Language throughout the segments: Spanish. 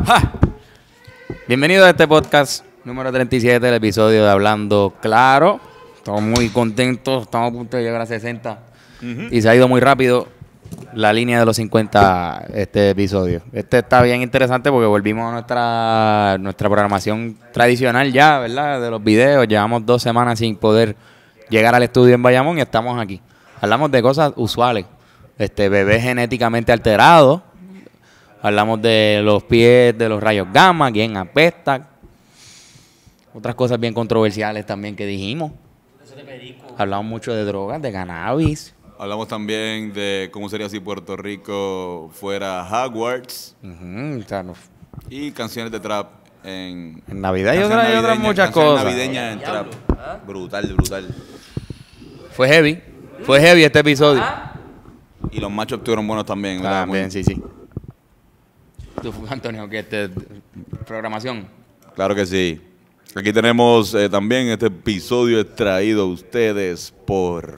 ¡Ja! Bienvenido a este podcast número 37 del episodio de Hablando Claro. Estamos muy contentos, estamos a punto de llegar a 60 y se ha ido muy rápido la línea de los 50 este episodio. Este está bien interesante porque volvimos a nuestra programación tradicional ya, ¿verdad? De los videos. Llevamos 2 semanas sin poder llegar al estudio en Bayamón y estamos aquí. Hablamos de cosas usuales. Bebés genéticamente alterados. Hablamos de los pies, de los rayos gamma, quién apesta. Otras cosas bien controversiales también que dijimos. Hablamos mucho de drogas, de cannabis. Hablamos también de cómo sería si Puerto Rico fuera Hogwarts. Y canciones de trap en Navidad y otras muchas cosas. Navideñas en trap. Brutal. Fue heavy este episodio. Y los machos estuvieron buenos también. También, sí. ¿Tú, Antonio, qué programación? Claro que sí. Aquí tenemos también este episodio extraído a ustedes por...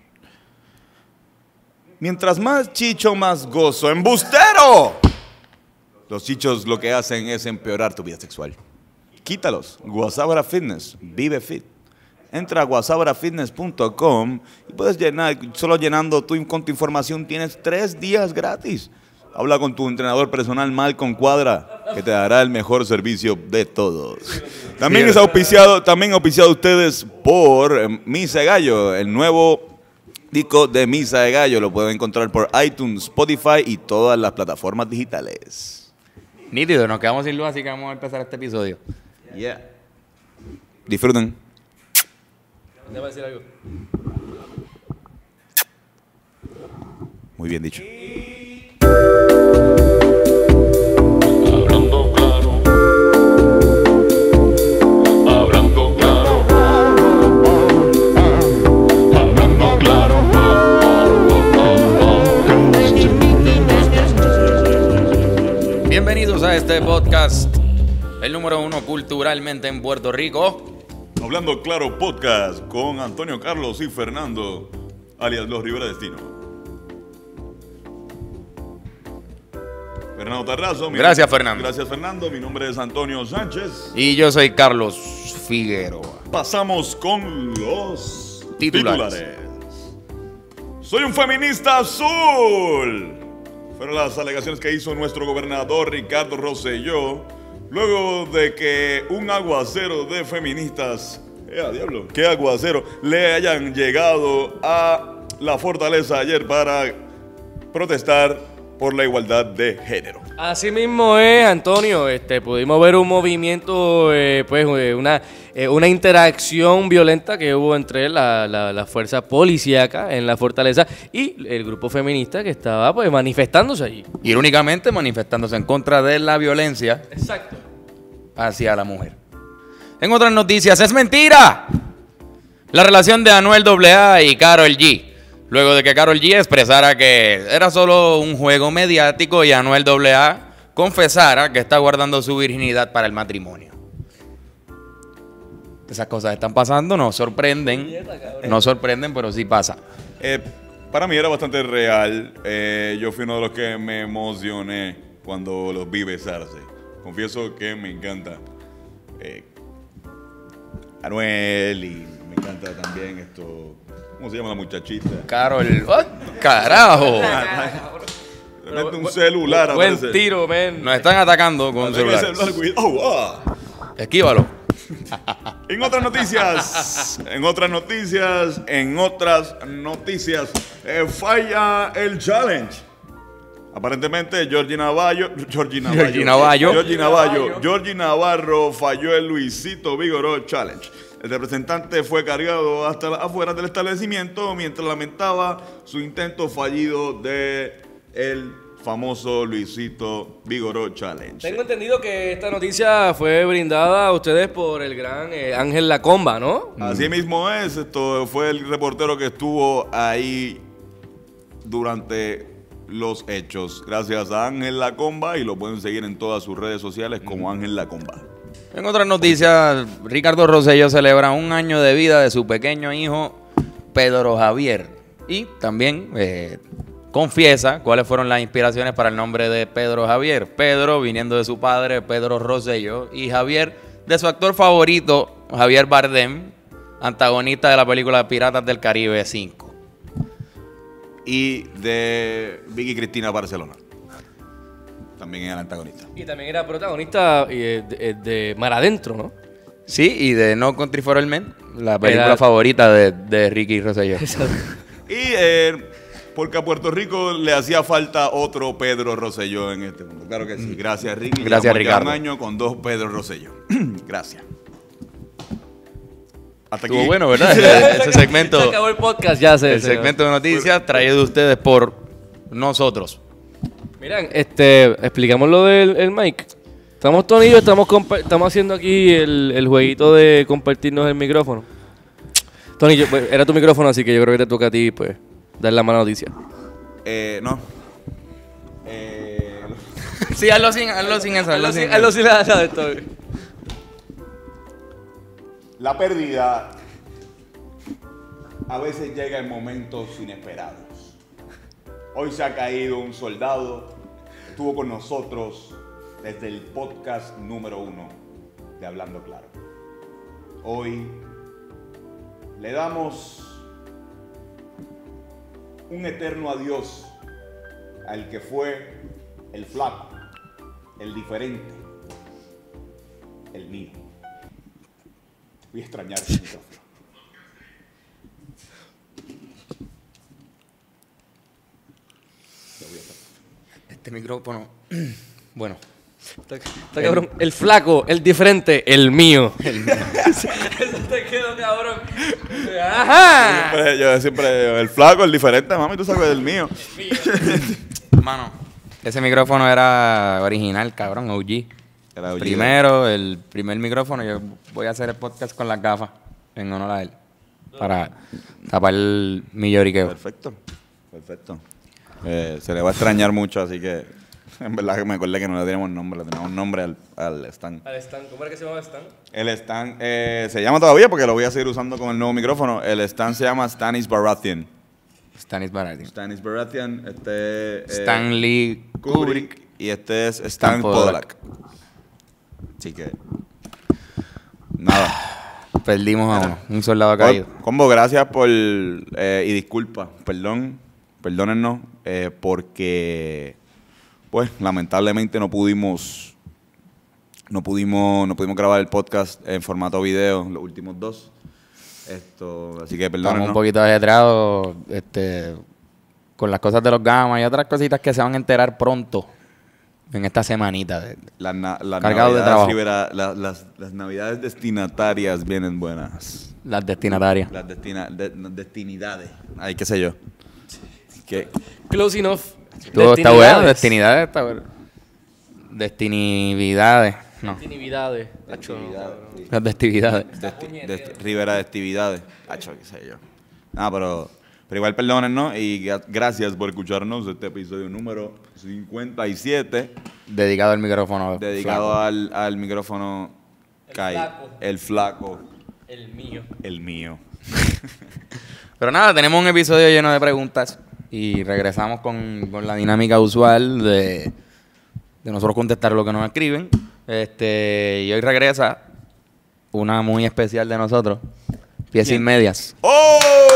Mientras más chicho, más gozo. ¡Embustero! Los chichos lo que hacen es empeorar tu vida sexual. Quítalos. Guasábara Fitness. Vive fit. Entra a guasabarafitness.com y puedes llenar, solo llenando con tu información tienes 3 días gratis. Habla con tu entrenador personal Malcolm Cuadra, que te dará el mejor servicio de todos. También es auspiciado ustedes por Misa de Gallo, el nuevo disco de Misa de Gallo. Lo pueden encontrar por iTunes, Spotify y todas las plataformas digitales. Nítido, nos quedamos sin luz, así que vamos a empezar este episodio. Yeah. Disfruten. Déjame decir algo. Muy bien dicho. Hablando claro, hablando claro, hablando claro. Bienvenidos a este podcast, el número 1 culturalmente en Puerto Rico. Hablando Claro Podcast con Antonio Carlos y Fernando, alias Los Rivera Destino. Fernando Tarrazo. Gracias, Fernando. Gracias, Fernando. Mi nombre es Antonio Sánchez. Y yo soy Carlos Figueroa. Pasamos con los Titulares. Soy un feminista azul. Fueron las alegaciones que hizo nuestro gobernador Ricardo Rosselló luego de que un aguacero de feministas, diablo, qué aguacero, le hayan llegado a la fortaleza ayer para protestar por la igualdad de género. Así mismo es, Antonio. Pudimos ver un movimiento, una interacción violenta que hubo entre la fuerza policíaca en la fortaleza y el grupo feminista que estaba manifestándose allí. Irónicamente manifestándose en contra de la violencia. Exacto. Hacia la mujer. En otras noticias, ¡es mentira! La relación de Anuel AA y Karol G. Luego de que Karol G expresara que era solo un juego mediático y Anuel AA confesara que está guardando su virginidad para el matrimonio. Esas cosas están pasando, nos sorprenden, pero sí pasa. Para mí era bastante real. Yo fui uno de los que me emocioné cuando los vi besarse. Confieso que me encanta Anuel y me encanta también esto. ¿Cómo se llama la muchachita? Karol. ¡Oh, carajo! Le mete un celular. Buen aparece. tiro, men. Nos están atacando con Mantén el celulares. celular, cuidado. Esquívalo. En otras noticias, falla el challenge. Aparentemente, Georgie Navarro falló el Luisito Vigoró Challenge. El representante fue cargado hasta afuera del establecimiento mientras lamentaba su intento fallido de el famoso Luisito Vigoró Challenge. Tengo entendido que esta noticia fue brindada a ustedes por el gran Ángel Lacomba, ¿no? Así mismo es, esto fue el reportero que estuvo ahí durante los hechos. Gracias a Ángel Lacomba y lo pueden seguir en todas sus redes sociales como Ángel Lacomba. En otras noticias, Ricardo Rosselló celebra 1 año de vida de su pequeño hijo Pedro Javier. Y también confiesa cuáles fueron las inspiraciones para el nombre de Pedro Javier. Pedro, viniendo de su padre, Pedro Rosselló, y Javier, de su actor favorito, Javier Bardem, antagonista de la película Piratas del Caribe 5. Y de Vicky Cristina Barcelona. También era el antagonista. Y también era protagonista de Mar Adentro, ¿no? Sí, y de No Country for Old Men, la película Era- favorita de Ricky Rosselló. Y porque a Puerto Rico le hacía falta otro Pedro Rosselló en este mundo. Claro que sí. Gracias, Ricky. Gracias, Llevamos ya Ricardo. un año con 2 Pedro Rosselló. Gracias. Hasta aquí. Estuvo bueno, ¿verdad? Ese segmento, Se acabó el podcast, ya sé. el segmento de noticias traído de ustedes por nosotros. Miren, explicamos lo del el mic. Estamos Tony y yo, estamos haciendo aquí el jueguito de compartirnos el micrófono. Tony, pues, era tu micrófono, así que yo creo que te toca a ti, pues, dar la mala noticia. No. Sí, hazlo sin eso. Hazlo sin nada de esto. La pérdida a veces llega en momentos inesperados. Hoy se ha caído un soldado, estuvo con nosotros desde el podcast número 1 de Hablando Claro. Hoy le damos un eterno adiós al que fue el flaco, el diferente, el mío. Voy a extrañar ese micrófono. Este micrófono, bueno, Está cabrón. El flaco, el diferente, el mío. Eso te quedó cabrón. Ajá. Yo siempre, el flaco, el diferente, mami, tú sabes del mío. mano, ese micrófono era original, cabrón, OG. Era OG. Primero, el primer micrófono, yo voy a hacer el podcast con las gafas en honor a él. Para tapar mi lloriqueo. Perfecto, perfecto. Se le va a extrañar mucho, así que en verdad que me acordé que no le teníamos nombre, le teníamos nombre al stand. Al stand. ¿Cómo era que se llamaba el stand? El stand se llama todavía porque lo voy a seguir usando con el nuevo micrófono. El stand se llama Stanis Baratheon. Stanis Baratheon. Stanis Baratheon, Stanley Kubrick. y este es Stan Stan Podolak. Así que nada. Perdimos a uno, un soldado caído. Combo, gracias por y disculpa, perdónennos porque pues lamentablemente no pudimos grabar el podcast en formato video los últimos 2. Así que Estamos perdónennos. un poquito ajetreados con las cosas de los gamas y otras cositas que se van a enterar pronto en esta semanita. Las Cargado de trabajo. las navidades destinatarias vienen buenas. Las destinatarias. Las destinidades. Ay, qué sé yo. Que Close enough. Todo está bueno, destinidades está bueno. Destinividades. No, Destinidades. las destividades. Rivera de actividades. Hacho, qué sé yo. Pero igual perdónennos y gracias por escucharnos este episodio número 57 Dedicado al micrófono. dedicado flaco. al micrófono El Kai, flaco. el flaco, El mío. el mío. Pero nada, tenemos un episodio lleno de preguntas y regresamos con la dinámica usual de nosotros contestar lo que nos escriben. Y hoy regresa una muy especial de nosotros, Pies sin medias. ¡Oh!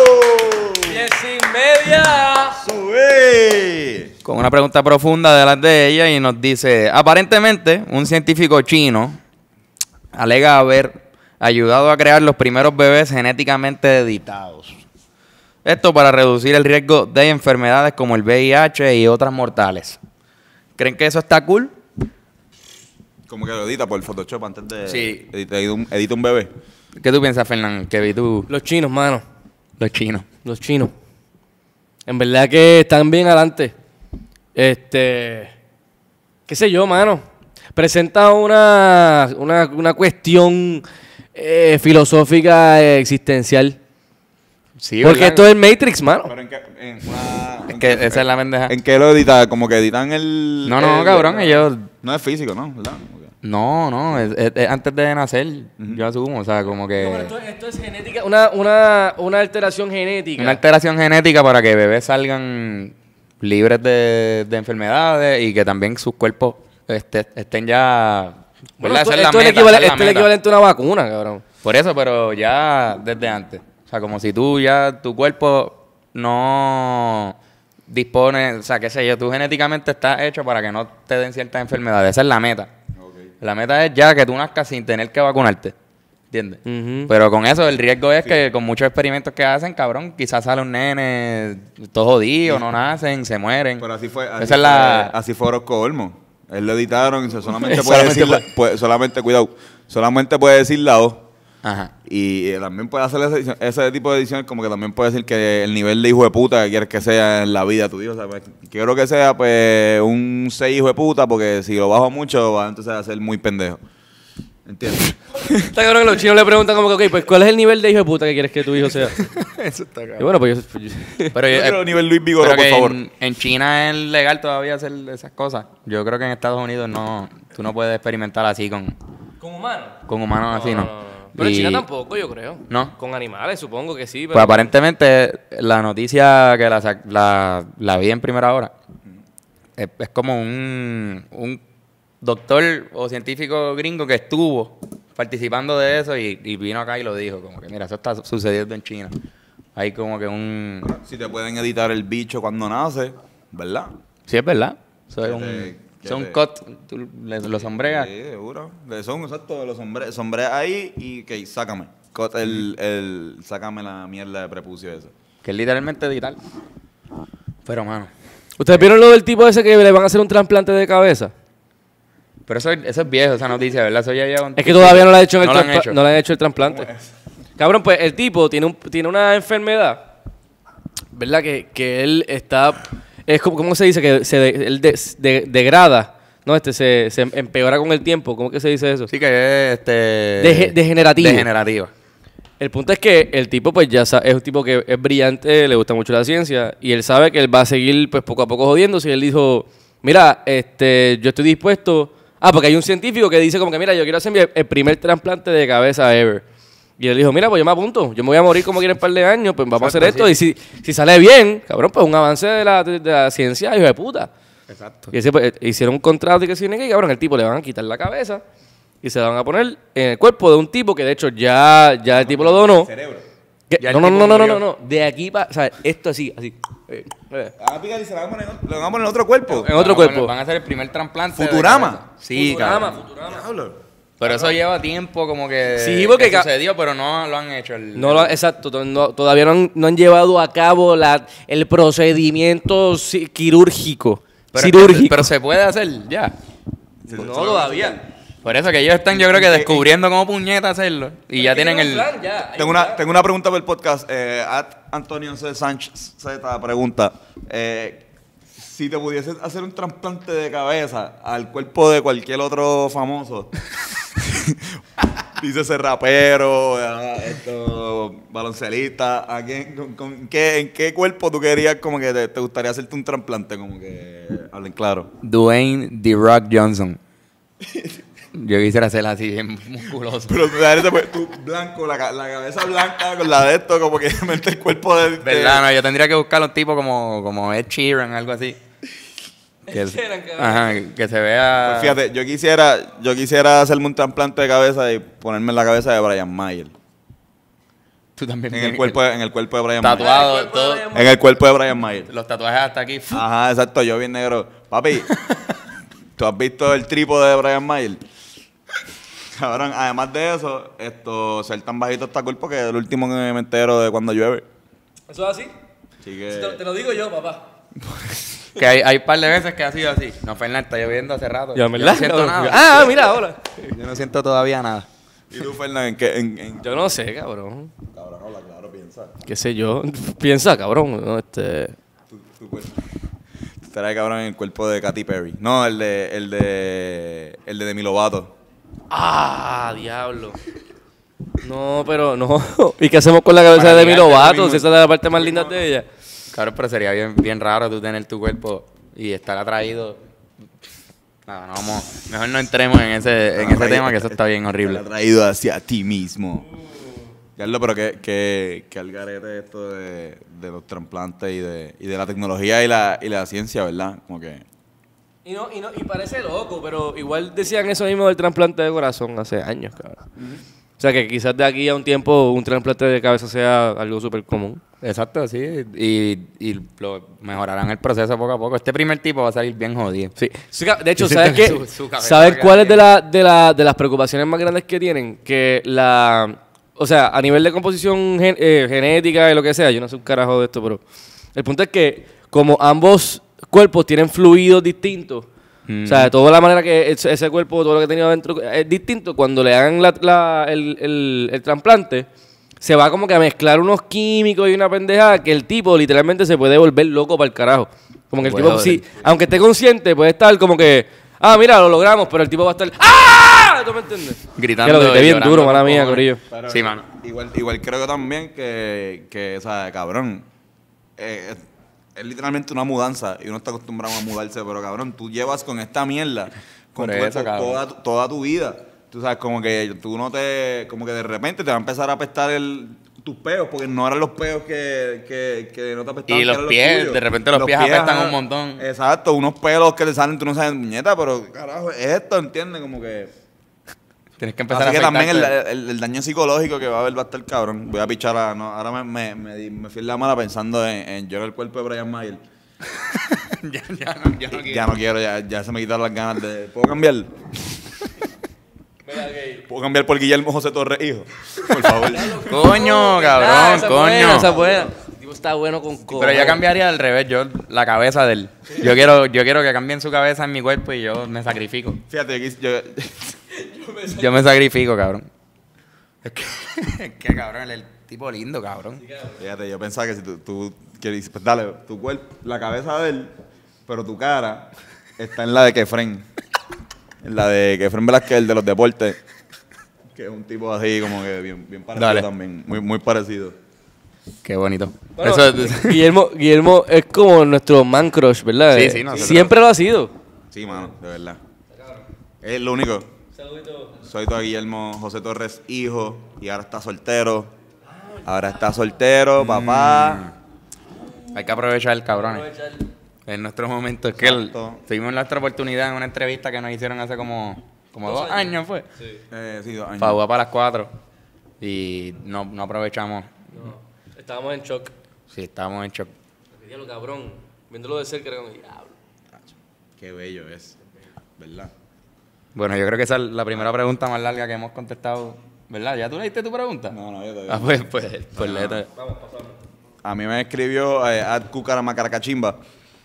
10:30. ¡Sube! Con una pregunta profunda de las de ella y nos dice, aparentemente un científico chino alega haber ayudado a crear los primeros bebés genéticamente editados. Esto para reducir el riesgo de enfermedades como el VIH y otras mortales. ¿Creen que eso está cool? Como que lo edita por Photoshop antes de Sí. edita un bebé. ¿Qué tú piensas, Fernán? Que vi tú Los chinos, mano. los chinos. Los chinos. En verdad que están bien adelante. Qué sé yo, mano. Presenta una cuestión filosófica existencial. Sí, Porque ¿verdad? esto es Matrix, mano. Pero Es que esa es la pendeja. ¿En qué lo edita? Como que editan el... No, cabrón, ellos... No es físico, ¿no? ¿Verdad? No, es antes de nacer, yo asumo, o sea, como que... No, pero esto es genética, una alteración genética. Una alteración genética para que bebés salgan libres de enfermedades y que también sus cuerpos estén ya... Bueno, ¿verdad? esto, Esa es la esto es meta, el equivalente, esa es la esto es el meta. equivalente a una vacuna, cabrón. Por eso, pero ya desde antes. O sea, como si tú ya, tu cuerpo no dispone, o sea, qué sé yo, tú genéticamente estás hecho para que no te den ciertas enfermedades. Esa es la meta. La meta es ya que tú nazcas sin tener que vacunarte. ¿Entiendes? Ujú. Pero con eso el riesgo es que con muchos experimentos que hacen, cabrón, quizás sale un nene todo jodido, no nacen, se mueren. Pero así fue. Esa es la... Así fue Orozco Olmo. Él lo editaron y solamente puede Solamente decir... solamente, cuidado, solamente puede decir la O. Ajá. Y también puede hacer ese tipo de ediciones, como que también puede decir que el nivel de hijo de puta que quieres que sea en la vida tuyo. O sea, pues, quiero que sea pues un 6 hijo de puta, porque si lo bajo mucho, va entonces a ser muy pendejo. ¿Entiendes? Está cabrón que los chinos le preguntan como que, ok, pues ¿cuál es el nivel de hijo de puta que quieres que tu hijo sea? Eso está Y bueno, pues yo... Pero Yo quiero nivel Luis Vigoró, pero por que favor. en China es legal todavía hacer esas cosas. Yo creo que en Estados Unidos no, tú no puedes experimentar así con humanos? humanos así, ¿no? Pero en Y- China tampoco, yo creo. ¿No? Con animales, supongo que sí. Pero Pues aparentemente la noticia que la vi en primera hora es como un doctor o científico gringo que estuvo participando de eso y vino acá y lo dijo, como que mira, eso está sucediendo en China. Hay como que un... Si te pueden editar el bicho cuando nace, ¿verdad? Sí, es verdad. Eso es Que un, te- eso que es un te- cut, tú lo sombreas. Sí, seguro. Son exacto, los sombreas ahí y que sácame. Sácame la mierda de prepucio ese. Que es literalmente editar. Pero, mano... ¿Ustedes vieron lo del tipo ese que le van a hacer un trasplante de cabeza? Pero eso es viejo, esa noticia, ¿verdad? Eso ya lleva un Es que todavía no le han hecho, No lo han hecho. no le han hecho el trasplante. Cabrón, pues el tipo tiene una enfermedad, ¿verdad? Que él está... Es como, ¿cómo se dice? Que él degrada, ¿no? Se empeora con el tiempo. ¿Cómo que se dice eso? Sí, que es Degenerativo. Degenerativa. El punto es que el tipo pues ya es un tipo que es brillante, le gusta mucho la ciencia y él sabe que él va a seguir pues poco a poco jodiéndose y él dijo, mira, yo estoy dispuesto... porque hay un científico que dice como que, mira, yo quiero hacer el primer trasplante de cabeza ever. Y él dijo, mira, pues yo me apunto, yo me voy a morir como quiera en un par de años, pues vamos a hacer esto. Y si sale bien, cabrón, pues un avance de la ciencia, hijo de puta. Exacto. Y ese, pues, hicieron un contrato y que significa que, cabrón, el tipo le van a quitar la cabeza y se la van a poner en el cuerpo de un tipo que de hecho ya el tipo lo donó. Cerebro. Ya el No, tipo murió. no. De aquí para, o sea, esto así. Van a picar y se la van a poner, lo van a poner en otro cuerpo. En otro cuerpo. Van a hacer el primer trasplante. Futurama. de cabeza. Sí, cabrón. Diablo. Pero eso lleva tiempo como que, Sí, porque que sucedió, pero no lo han hecho. Exacto, todavía no han llevado a cabo el procedimiento quirúrgico. Pero se puede hacer ya. No, todavía. Por eso que ellos están, yo creo que descubriendo cómo puñeta hacerlo. Y ya tienen el... Tengo una pregunta para el podcast. Antonio C. Sánchez Z pregunta: si te pudieses hacer un trasplante de cabeza al cuerpo de cualquier otro famoso, dice ese rapero, baloncelista, ¿en qué cuerpo tú querías como que te gustaría hacerte un trasplante? Como que hablen claro. Dwayne The Rock Johnson. Yo quisiera hacerla así, bien musculoso. Pero tú blanco, la cabeza blanca con la de esto, como que mete el cuerpo de... ¿Verdad? No, yo tendría que buscar un tipo como Ed Sheeran, algo así. Que, que se vea... Pues fíjate, yo quisiera hacerme un trasplante de cabeza y ponerme en la cabeza de Brian Mayer. Tú también. En el cuerpo de Brian Mayer. Tatuado, todo. En el cuerpo de Brian Mayer. Los tatuajes hasta aquí. Ajá, exacto, yo bien negro. Papi, ¿tú has visto el trípode de Brian Mayer? Cabrón, además de eso, ser tan bajito está cool porque es el último que me entero de cuando llueve. ¿Eso es así? Así que... Te lo digo yo, papá. Que hay un par de veces que ha sido así. No, Fernández, está lloviendo hace rato. Ya, Yo ¿verdad? no siento nada. Mira, hola. Yo no siento todavía nada. ¿Y tú, Fernández, en qué? Yo no sé, cabrón. Cabrón, habla claro, piensa. ¿Qué sé yo? Piensa, cabrón. ¿No? Tu cuerpo. Tú estarás cabrón en el cuerpo de Katy Perry. No, el de Demi Lovato. Diablo. No, pero no. ¿Y qué hacemos con la cabeza de Demi Lovato? Si esa es la parte más linda de ella. Claro, pero sería bien raro tú tener tu cuerpo y estar atraído. No, mejor no entremos en ese tema, que eso está bien horrible. Atraído hacia ti mismo. Carlos, pero que al garete esto de los trasplantes y de la tecnología y la ciencia, ¿verdad? Como que... Y parece loco, pero igual decían eso mismo del trasplante de corazón hace años, cabrón. O sea, que quizás de aquí a un tiempo un trasplante de cabeza sea algo súper común. Exacto, sí. Y lo mejorarán el proceso poco a poco. Este primer tipo va a salir bien jodido. Sí. De hecho, Sí, ¿sabes qué? su cabeza ¿Sabes va a cuál es quedar de las preocupaciones más grandes que tienen? Que o sea, a nivel de composición genética y lo que sea, yo no sé un carajo de esto, pero el punto es que como ambos cuerpos tienen fluidos distintos, o sea, de toda la manera que ese cuerpo, todo lo que tenía adentro es distinto, cuando le hagan el trasplante, se va como que a mezclar unos químicos y una pendejada que el tipo literalmente se puede volver loco para el carajo. Como que el tipo, sí, aunque esté consciente, puede estar como que, mira, lo logramos, pero el tipo va a estar, ¡ah! ¿Tú me entiendes? Gritando. Que lo grité y bien llorando duro, con mala mía, cojones. corillo. Pero Sí, mano. Igual creo que también que o sea, cabrón, es literalmente una mudanza y uno está acostumbrado a mudarse, pero cabrón, tú llevas con esta mierda con Por tu eso, cuerpo cabrón. toda tu vida. Tú sabes, como que tú no te, como que de repente te va a empezar a apestar tus peos, porque no eran los peos que no te apestaban. Y los que eran pies, tuyos. de repente los pies apestan ajá. un montón. Exacto, unos pelos que te salen, tú no sabes, muñeta, pero carajo, es esto, ¿entiendes? Como que... Tienes que empezar Así a que también afeitarte. el daño psicológico que va a haber va a estar cabrón. Voy a pichar a... No, ahora me fui en la mala pensando en yo el cuerpo de Brian Mayer. Ya no quiero, ya se me quitaron las ganas de... ¿Puedo cambiar? ¿Puedo cambiar por Guillermo José Torres, hijo? Por favor. Coño, cabrón, esa coño. Buena, esa buena. El tipo está bueno con Pero yo cambiaría al revés, yo la cabeza de él. Yo quiero que cambien su cabeza en mi cuerpo y yo me sacrifico. Fíjate, Yo me sacrifico, cabrón. Es que cabrón, el tipo lindo, cabrón. fíjate, yo pensaba que si tú quieres, pues dale, tu cuerpo, la cabeza de él, pero tu cara está en la de Kefren. En la de Kefren Velázquez, el de los deportes. Que es un tipo así como que bien parecido Dale. también. Muy parecido. Qué bonito. Bueno, Eso, Guillermo es como nuestro man crush, ¿verdad? Sí, sí, nosotros. Siempre lo ha sido. Sí, mano, de verdad. Es lo único. Soy todo Guillermo José Torres, hijo, y ahora está soltero. Ahora está soltero, papá. hay que aprovechar, cabrones. En nuestro momento. Es que Exacto. tuvimos nuestra oportunidad en una entrevista que nos hicieron hace como 2 años, fue. Sí, 2 años. Para jugar para las 4. Y no aprovechamos. Estábamos en shock. Sí, estábamos en shock. Diablo, cabrón. Viéndolo de cerca era como, diablo. Qué bello es, ¿verdad? Bueno, yo creo que esa es la primera pregunta más larga que hemos contestado. ¿Verdad? ¿Ya tú leíste tu pregunta? No, yo todavía. Pues léete. A mí me escribió Cucaramacaracachimba.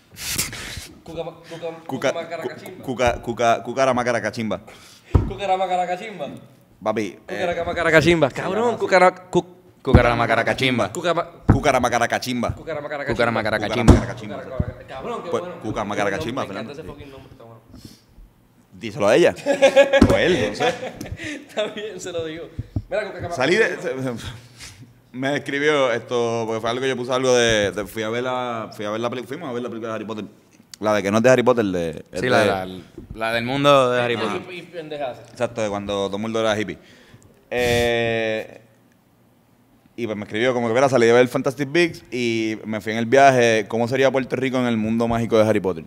Cucaramacaracachimba. Cucaramacaracachimba. Papi. Cucaramacaracachimba. Cabrón, Cucaramacaracachimba. Cucaramacaracachimba. Cucaramacaracachimba. Cabrón, qué Pues, bueno. Cucaramacaracachimba, Me encanta Fernando. ese fucking nombre, está bueno. Díselo a ella. O él, no sé. Está bien, se lo digo. Mira, Salí de... Me escribió esto, porque fue algo que yo puse algo fui a ver la película, fuimos a ver la película de Harry Potter. La de que no es de Harry Potter, Sí, la del mundo de Harry Potter. Y pendejas. Exacto, de cuando todo el mundo era hippie. Y pues me escribió como que, mira, salí a ver Fantastic Beasts y me fui en el viaje, ¿cómo sería Puerto Rico en el mundo mágico de Harry Potter?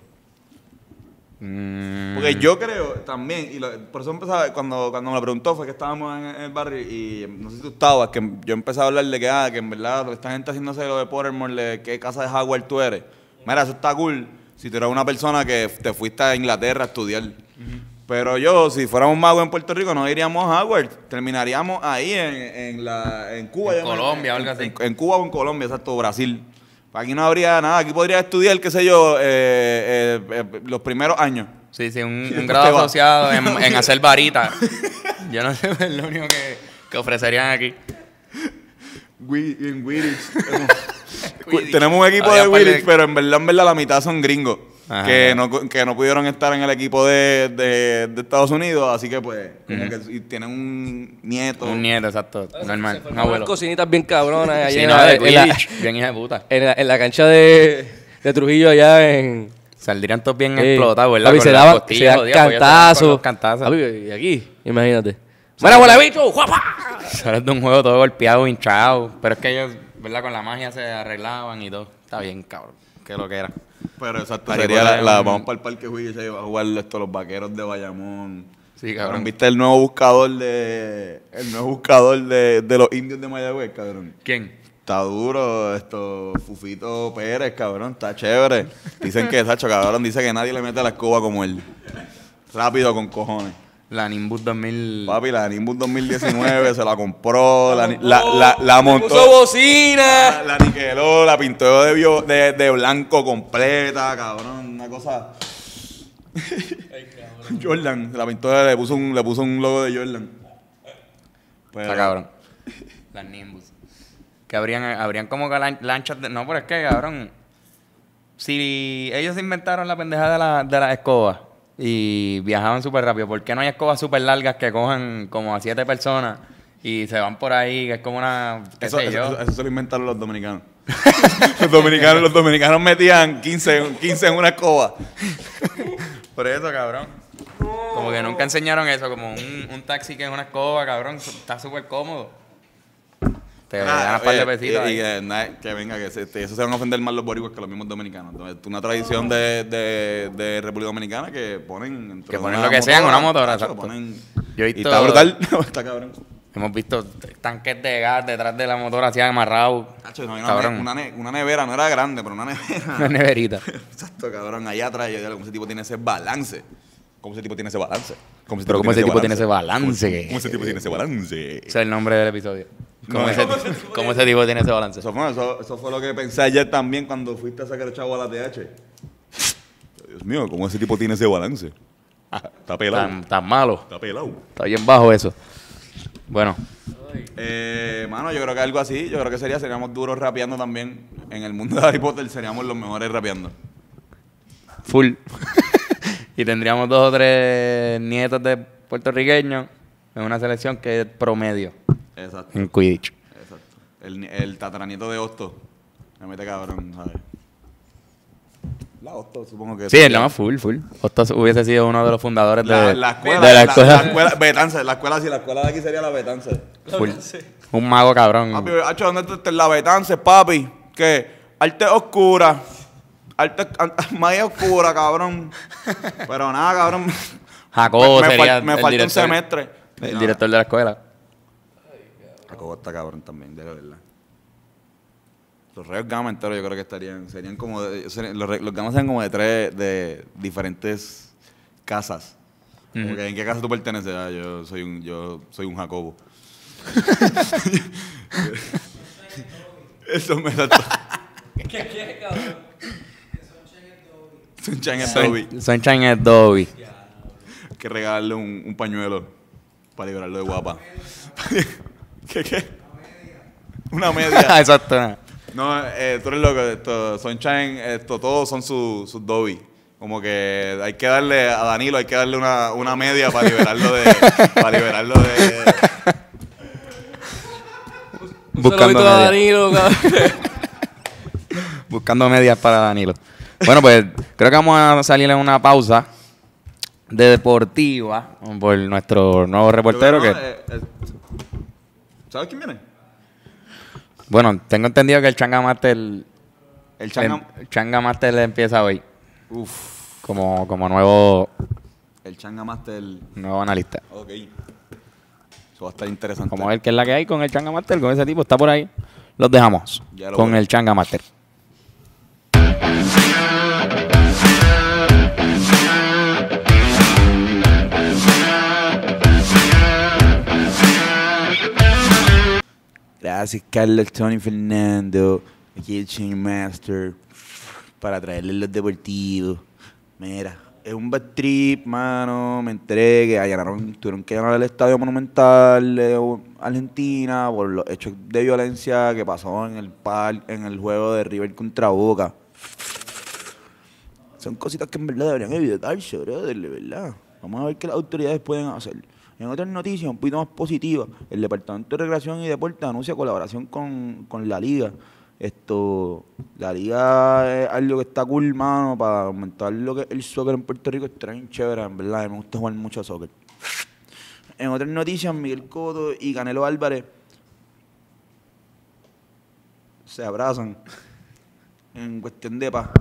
Porque yo creo también, por eso empezaba, cuando me lo preguntó, fue que estábamos en el barrio y no sé si tú estabas, que yo empecé a hablar de que en verdad esta gente haciéndose lo de Pottermore, de qué casa de Hogwarts tú eres. Mira, eso está cool si tú eres una persona que te fuiste a Inglaterra a estudiar. Pero si fuéramos magos en Puerto Rico, no iríamos a Hogwarts, terminaríamos ahí en Cuba. En Colombia o algo así. En Cuba o en Colombia, exacto, Brasil. Aquí no habría nada, aquí podría estudiar, qué sé yo, los primeros años. Sí, un después grado te vas. asociado en hacer varita. Yo no sé, es lo único que ofrecerían aquí. En Quidditch. Quidditch. Tenemos un equipo Había de un par de- Quidditch, pero en verdad la mitad son gringos. Ajá. Que no pudieron estar en el equipo de Estados Unidos, así que pues, como que y tienen un nieto. Un nieto, exacto. Normal. Un Unas abuelo. cocinitas bien cabronas allá Sí, en no, la- de en la- Quidditch. Bien hija de puta. en la cancha de Trujillo allá en... Saldrían todos bien Sí. explotados, ¿verdad? Papi, Con se las daban costillas jodidas, porque ellos se daban con cantazos. los cantazos. Papi, y aquí, imagínate. ¡Mira, huele bicho! ¡Guapa! Sales de un juego todo golpeado, hinchado. Pero es que ellos, ¿verdad? Con la magia se arreglaban y todo. Está bien, cabrón. Que lo que era. Pero exacto, Marico, sería un- vamos para el parque Juiz y va a jugar esto, los vaqueros de Bayamón. Sí, cabrón. ¿Viste el nuevo buscador de los indios de Mayagüez, cabrón? ¿Quién? Está duro, Fufito Pérez, cabrón, está chévere. Dicen que, Sacho, cabrón, dice que nadie le mete la escoba como él. Rápido, con cojones. La Nimbus 2000. Papi, la Nimbus 2019 se la compró, la montó. ¡Puso bocina! La niqueló, la pintó de blanco completa, cabrón, una cosa. Jordan, la pintó, le puso un logo de Jordan. Pero- Está cabrón. Las Nimbus. Que habrían como que lanchas de... No, pero es que, cabrón... Si ellos inventaron la pendejada de las escobas y viajaban súper rápido, ¿por qué no hay escobas súper largas que cojan como a 7 personas y se van por ahí, que es como una... qué sé yo? Eso se lo inventaron los dominicanos. los dominicanos metían 15 en una escoba. Por eso, cabrón. Como que nunca enseñaron eso, como un taxi que es una escoba, cabrón, está súper cómodo. Te ganas un par de pesitos ahí. Que venga, que eso se van a ofender más los boricuas que los mismos dominicanos. Entonces, una tradición de República Dominicana que ponen... dentro Que de ponen una lo que sea en una motora, tacho, exacto. ponen- Yo he y visto- está brutal. Está cabrón. Hemos visto tanques de gas detrás de la motora así amarrados. Tacho, no, hay Cabrón. una nevera, no era grande, pero una nevera. Una neverita. Exacto, cabrón. Allá atrás, yo digo, ¿cómo ese tipo tiene ese balance? ¿Cómo ese tipo tiene ese balance? Pero ¿cómo ese tipo tiene ese balance? ¿Cómo ese tipo tiene ese balance? Ese es el nombre del episodio. ¿Cómo, No. cómo ese tipo tiene ese balance? Eso fue lo que pensé ayer también cuando fuiste a sacar el chavo a la TH. Dios mío, ¿cómo ese tipo tiene ese balance? Está pelado. Tan malo. Está pelado. Está bien bajo eso. Bueno, Mano, yo creo que algo así, yo creo que seríamos duros rapeando también. En el mundo de Harry Potter seríamos los mejores rapeando. full. Y tendríamos 2 o 3 nietos de puertorriqueños en una selección que es promedio Exacto, en Quidditch. exacto. El tataranieto de Hosto. Me mete cabrón, ¿sabes? La Hosto, supongo que... Sí, es la más full. Otto hubiese sido uno de los fundadores La escuela, de la la escuela. escuela Betance, la escuela de aquí sería la Betance. Full. Un mago cabrón. Papi, hacho, ¿dónde está la Betance, papi? ¿Qué? Arte oscura. Magia oscura, cabrón. Pero nada, cabrón. Jacobo me sería me el falta un director, semestre. el director de la escuela. Jacobo está cabrón también, de verdad. Los Reyes Gama enteros yo creo que serían como, los Gama serían como de diferentes casas. Como Ujú. que, ¿en qué casa tú perteneces? Ah, yo soy un Jacobo. Eso me da todo. ¿Qué, cabrón? Sunshine and Dobby. Sunshine es Dobby. Hay que regalarle un pañuelo para liberarlo de guapa. ¿Qué? Una media. Exacto. No, tú eres loco. Sunshine, todos son sus Dobby. Como que hay que darle a Danilo, hay que darle una media para liberarlo de. Buscando Un saludito a medias. Danilo, cabrón. Buscando medias para Danilo. Bueno, pues creo que vamos a salir en una pausa de deportiva por nuestro nuevo reportero que... ¿Sabes quién viene? Bueno, tengo entendido que el Changa Master... El Changa. El Changa Master empieza hoy Uf. como nuevo El Changa Master. analista. Ok. Eso va a estar interesante. Vamos a ver qué es la que hay con el Changa Master, con ese tipo, está por ahí. Los dejamos Ya lo con veo. el Changa Master. Gracias, Carlos, Tony Fernando. Aquí el Chain Master. Para traerles los deportivos. Mira, es un bad trip, mano. Me enteré que tuvieron que llenar el Estadio Monumental de Argentina por los hechos de violencia que pasó en el juego de River contra Boca. Son cositas que en verdad deberían evitarse, brother, de verdad. Vamos a ver qué las autoridades pueden hacer. En otras noticias, un poquito más positivas, el Departamento de Recreación y Deporte anuncia colaboración con la Liga. La Liga es algo que está cool, mano, para aumentar lo que es el soccer en Puerto Rico. Está bien chévere, en verdad. Me gusta jugar mucho soccer. En otras noticias, Miguel Cotto y Canelo Álvarez se abrazan en cuestión de paz.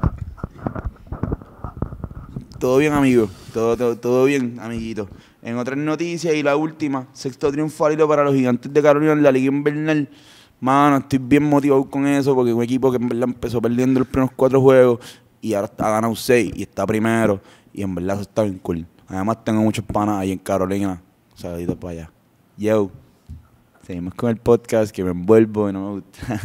Todo bien, amigo. Todo bien, amiguito. En otras noticias y la última, sexto triunfo válido para los Gigantes de Carolina en la Liga Invernal. Mano, estoy bien motivado con eso porque es un equipo que en verdad empezó perdiendo los primeros 4 juegos y ahora está ganado 6 y está primero. Y en verdad eso está bien cool. Además tengo muchos panas ahí en Carolina. Saluditos para allá. Yo. Seguimos con el podcast que me envuelvo y no me gusta.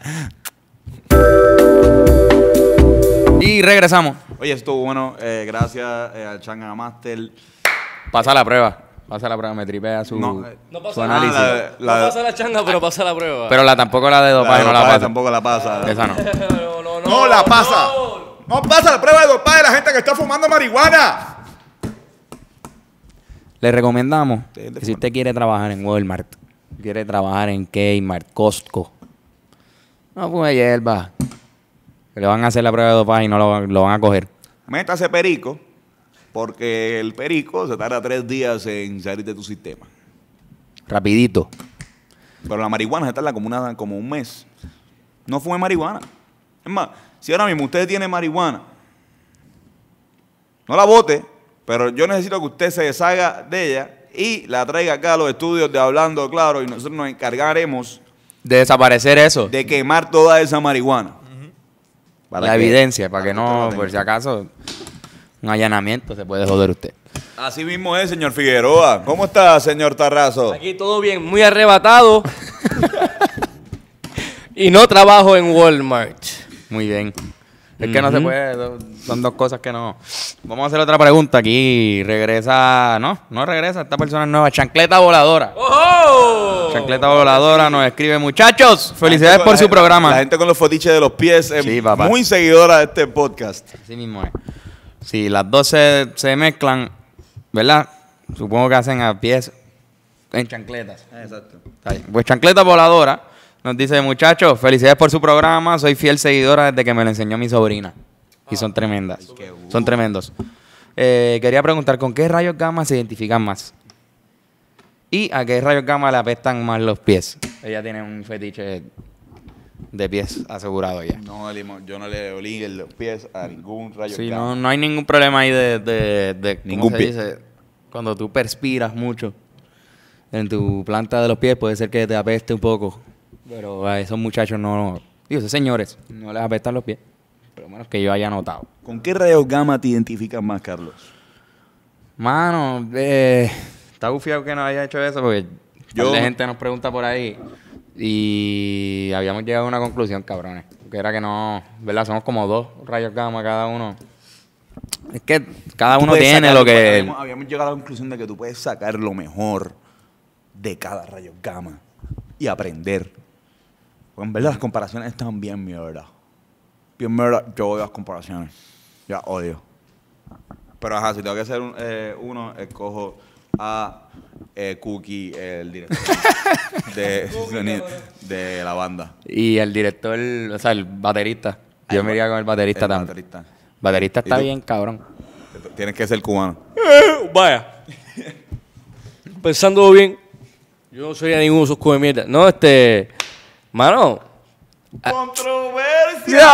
Y regresamos. Oye, estuvo bueno. Gracias al Changa Master. Pasa la prueba, me tripea su, No su pasa análisis. nada. No pasa la changa, pero pasa la prueba. Pero tampoco la de dopaje no la pasa. Tampoco la pasa. Esa no. No la pasa. No pasa la prueba de dopaje de la gente que está fumando marihuana. Le recomendamos Sí, que si usted quiere trabajar en Walmart, quiere trabajar en Kmart, Costco, no fume hierba. Que le van a hacer la prueba de dopaje y no lo van a coger. Métase perico, porque el perico se tarda 3 días en salir de tu sistema. Rapidito. Pero la marihuana se tarda como un mes. No fume marihuana. Es más, si ahora mismo usted tiene marihuana, no la bote, pero yo necesito que usted se deshaga de ella y la traiga acá a los estudios de Hablando Claro y nosotros nos encargaremos De desaparecer eso. de quemar toda esa marihuana. La evidencia, para que no, por si acaso, un allanamiento se puede joder usted. Así mismo es, señor Figueroa. ¿Cómo está, señor Tarrazo? Aquí todo bien, muy arrebatado. Y no trabajo en Walmart. Muy bien. Es que no se puede, son 2 cosas que no. Vamos a hacer otra pregunta aquí. Regresa, no regresa, esta persona es nueva. Chancleta Voladora. ¡Oh! Chancleta Voladora nos escribe, muchachos, felicidades por su programa. La gente con los fotiches de los pies es Sí, papá. muy seguidora de este podcast. Así mismo es. Si las dos se mezclan, ¿verdad? Supongo que hacen a pies en chancletas. Exacto. Está bien. Pues Chancleta Voladora nos dice, muchachos, felicidades por su programa. Soy fiel seguidora desde que me lo enseñó mi sobrina. Y son tremendas. Son tremendos. Quería preguntar, ¿con qué rayos gamma se identifican más? ¿Y a qué rayos gamma le apestan más los pies? Ella tiene un fetiche de pies asegurado ya. No, yo no le olí los pies a ningún rayo Sí, gamma. no hay ningún problema ahí de ¿cómo Ningún se pie. dice? Cuando tú perspiras mucho en tu planta de los pies, puede ser que te apeste un poco. Pero a esos muchachos esos señores, no les apestan los pies. Por lo menos que yo haya notado. ¿Con qué rayos gamma te identificas más, Carlos? Mano, está bufiado que no haya hecho eso porque Yo- la gente nos pregunta por ahí y habíamos llegado a una conclusión, cabrones. Que era que no, ¿verdad? Somos como 2 rayos gamma cada uno. Es que cada Tú uno puedes tiene sacar- lo que... Habíamos llegado a la conclusión de que tú puedes sacar lo mejor de cada rayo gamma y aprender. Porque en verdad las comparaciones están bien mierda. Bien mierda, yo odio las comparaciones. Ya odio. Pero ajá, si tengo que hacer uno, escojo a Cookie, el director de sonido de la banda. Y el director, o sea, el baterista. Yo me iría con el baterista El también. baterista. Baterista ¿Y está tú? bien, cabrón. Tienes que ser cubano. Vaya. Pensando bien, yo no soy de ninguno de esos come mierda. No, mano. ¡Controversia!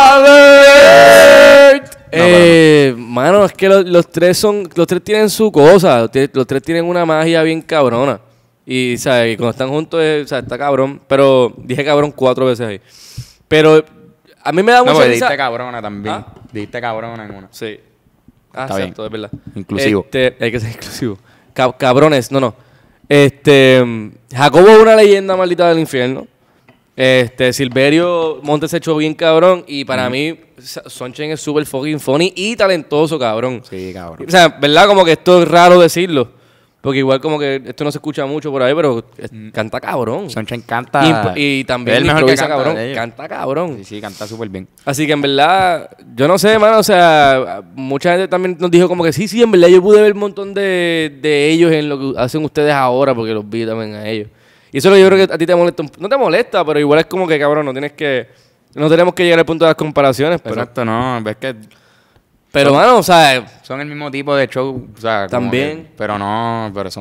Mano, es que los tres tienen su cosa. Los tres tienen una magia bien cabrona. Y, ¿sabes? Y cuando están juntos, o sea, está cabrón. Pero dije cabrón 4 veces ahí. Pero a mí me da No, mucha porque risa. dijiste cabrona también. ¿Ah? Dijiste cabrona en una. Sí. Ah, Está exacto, es verdad. Inclusivo. Hay que ser inclusivo. Cabrones, no. Jacobo es una leyenda maldita del infierno. Silverio Montes se echó bien cabrón. Y para mí, Sunshine es súper fucking funny y talentoso, cabrón. Sí, cabrón. O sea, ¿verdad? Como que esto es raro decirlo. Porque igual como que esto no se escucha mucho por ahí, pero canta cabrón. Sunshine canta. Y también es el mejor que improvisa canta cabrón. de ellos. Canta cabrón. Sí, sí, canta súper bien. Así que en verdad, yo no sé, mano, o sea, mucha gente también nos dijo como que sí, en verdad yo pude ver un montón de ellos en lo que hacen ustedes ahora, porque los vi también a ellos. Y eso es lo que yo creo que a ti te molesta. No te molesta, pero igual es como que, cabrón, no tenemos que llegar al punto de las comparaciones, pero... Exacto, no, es que Pero, mano, o sea, son el mismo tipo de show, o sea, como También. que- pero son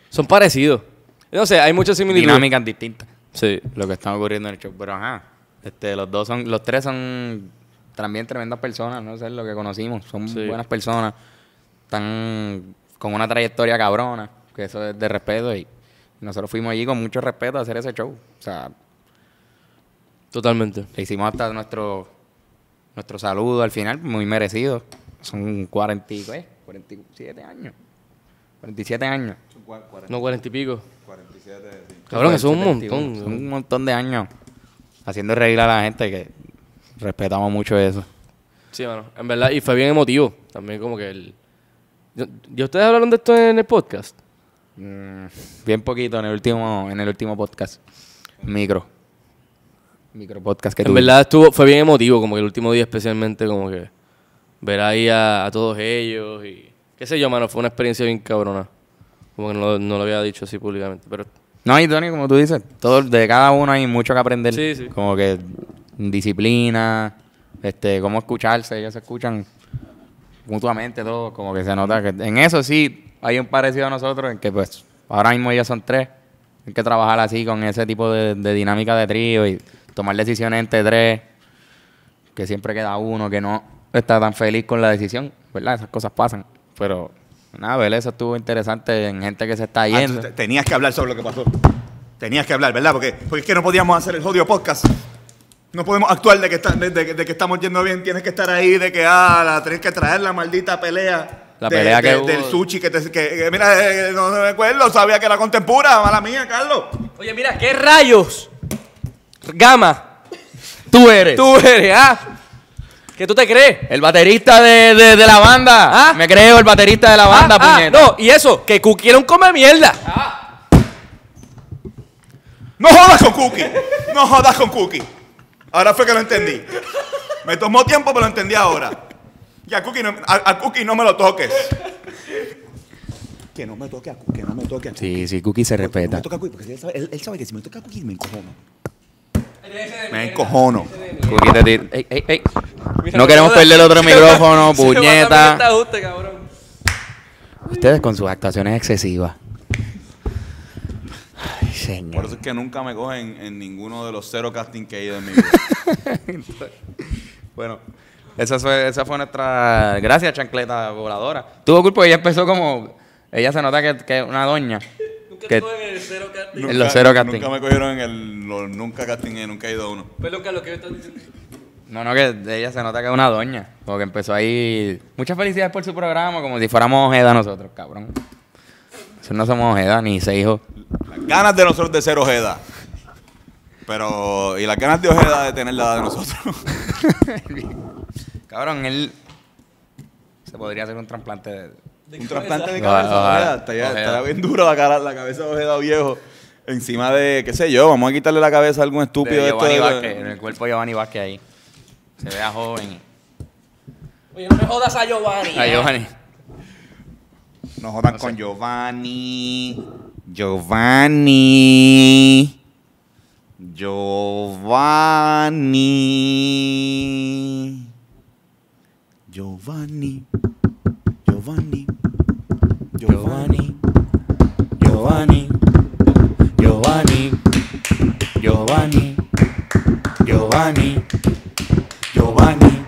Son parecidos. No sé, hay muchas similitudes. Dinámicas distintas. Sí. Lo que está ocurriendo en el show. Pero ajá, los tres son también tremendas personas, no sé, lo que conocimos. Son Sí. buenas personas. Están con una trayectoria cabrona, que eso es de respeto. Y nosotros fuimos allí con mucho respeto a hacer ese show. O sea, Totalmente. le hicimos hasta nuestro saludo al final, muy merecido. Son 47 años. 47 años. No, 40 y pico. 47, sí. Cabrón, eso es un 71. montón. Son un montón de años haciendo reír a la gente, que respetamos mucho eso. Sí, mano. En verdad, y fue bien emotivo. También como que el... ¿Ya ustedes hablaron de esto en el podcast? Bien poquito en el último podcast. Micro podcast que En tuvimos. verdad fue bien emotivo, como que el último día especialmente, como que ver ahí a todos ellos y... Qué sé yo, mano, fue una experiencia bien cabrona. Como que no lo había dicho así públicamente, pero... No, y Tony, como tú dices, de cada uno hay mucho que aprender. Sí, sí. Como que disciplina, cómo escucharse, ellos se escuchan mutuamente todos, como que se nota que en eso sí hay un parecido a nosotros, en que pues ahora mismo ellos son tres, hay que trabajar así con ese tipo de dinámica de trío y tomar decisiones entre tres, que siempre queda uno que no está tan feliz con la decisión, ¿verdad? Esas cosas pasan, pero nada, ver eso estuvo interesante en gente que se está yendo. Tenías que hablar sobre lo que pasó. Tenías que hablar, ¿verdad? Porque es que no podíamos hacer el jodido podcast. No podemos actuar de que estamos yendo bien. Tienes que estar ahí, de que tienes que traer la maldita pelea. La pelea que hubo. Del sushi mira, no me acuerdo, sabía que era con tempura, mala mía, Carlos. Oye, mira, ¿qué rayos? Gama, Tú eres tú eres, ¿ah? ¿Qué tú te crees? el baterista de la banda. ¿Ah? Me creo el baterista de la banda, puñeta. No, y eso, que Cookie era un come mierda. No jodas con Cookie. No jodas con Cookie. Ahora fue que lo entendí. Me tomó tiempo, pero lo entendí ahora. Y a Cookie no me lo toques. Que no me toque a Cookie, que no me toque a Cookie. Sí, Cookie se No respeta. me toca a Cookie, porque él sabe que si me toca a Cookie me encojono. Me encojono. Cookie te tira. Ey. Mira, No queremos jodas. perder el otro micrófono, Se mata puñeta. este ajuste, cabrón. Ustedes con sus actuaciones excesivas. Ay, Por señor. eso es que nunca me cogen en ninguno de los 0 casting que he ido en mi vida. Bueno, esa fue nuestra... Gracias, chancleta voladora. Tuvo culpa, ella empezó como... Ella se nota que es una doña. Nunca Que- estuve en el cero casting. En los 0 casting. Nunca me cogieron en los nunca casting, nunca he ido a uno. Perdón, Carlos, ¿qué me estás diciendo? No, que de ella se nota que es una doña. Como que empezó ahí... Muchas felicidades por su programa, como si fuéramos Ojeda nosotros, cabrón. Nosotros no somos Ojeda, ni seis hijos. Las ganas de nosotros de ser Ojeda. Pero, y las ganas de Ojeda de tener la edad de nosotros. Cabrón, él... Se podría hacer un trasplante de... Un trasplante de Ojalá, cabeza, Ojeda. Estaría Ojeda. bien duro la cabeza de Ojeda viejo. Encima de, qué sé yo, vamos a quitarle la cabeza a algún estúpido de Giovanni esto Vázquez, en el cuerpo de Giovanni Vázquez ahí. Se vea joven. Oye, no me jodas a Giovanni. A Giovanni. No jodan con Giovanni. Giovanni. Giovanni. Giovanni. Giovanni. Giovanni. Giovanni. Giovanni. Giovanni. Giovanni.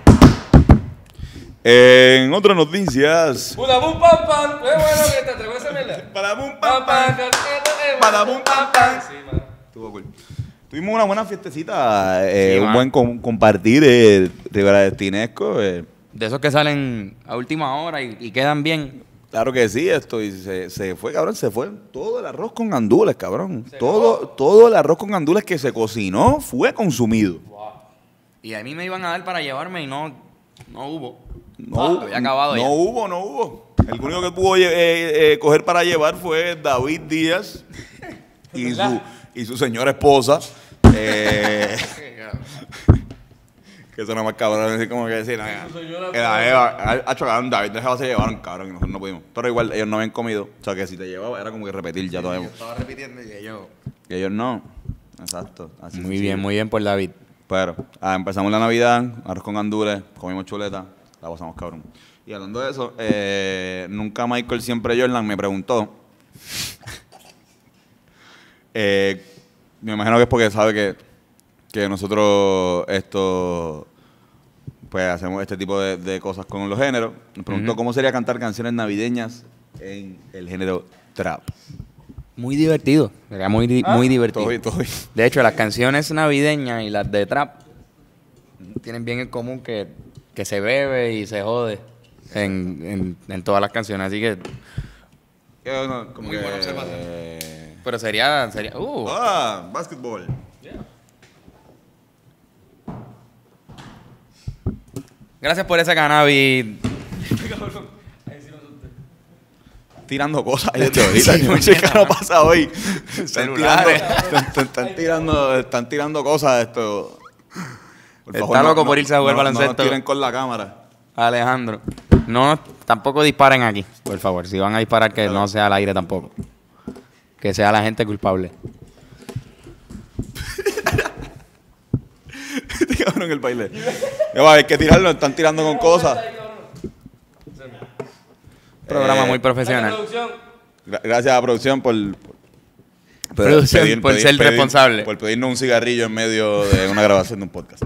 En otras noticias. Una bum pam pam. Qué bueno que te atreves a esa mierda. Para bum Pam pam. Badabum, pam, pam. Sí, mano. Estuvo cool. Tuvimos una buena fiestecita, Sí, un man. buen compartir Rivera Destinesco. De esos que salen a última hora y quedan bien. Claro que sí, y se fue, cabrón, se fue todo el arroz con gandules, cabrón. Todo el arroz con gandules que se cocinó fue consumido. Y a mí me iban a dar para llevarme y no hubo. No, había acabado ya. no hubo. El único que pudo coger para llevar fue David Díaz y su señora esposa. Que suena más cabrón, así como que decir, David dejaba se llevaron, cabrón, y nosotros no pudimos. Pero igual, ellos no habían comido. O sea, que si te llevaba era como que repetir ya todavía. Estaba repitiendo y yo. Que ellos no. Exacto. Así Muy sencillo. bien por David. Pero, empezamos la Navidad, arroz con gandules, comimos chuleta, la pasamos cabrón. Y hablando de eso, nunca Michael Siempre Jordan me preguntó Me imagino que es porque sabe que nosotros pues hacemos este tipo de cosas con los géneros. Nos preguntó cómo sería cantar canciones navideñas en el género trap. Muy divertido. Sería muy divertido. Todo bien. De hecho, las canciones navideñas y las de trap tienen bien en común que se bebe y se jode en todas las canciones. Así que... Como Muy que, bueno se pasa. Pero sería... básquetbol. Gracias por ese cannabis. Tirando cosas ahí desde ahorita. Sí, Yo no sé qué no pasa hoy. Celulares. Están tirando cosas esto. Por Está loco por irse a jugar No baloncesto. nos tiren con la cámara. Alejandro. No, tampoco disparen aquí, por favor. Si van a disparar, que no sea al aire tampoco. Que sea la gente culpable. Este cabrón el baile. Hay que tirarlo, están tirando con cosas. Programa muy profesional. Gracias a la producción por Producción, por ser responsable. Por pedirnos un cigarrillo en medio de una grabación de un podcast.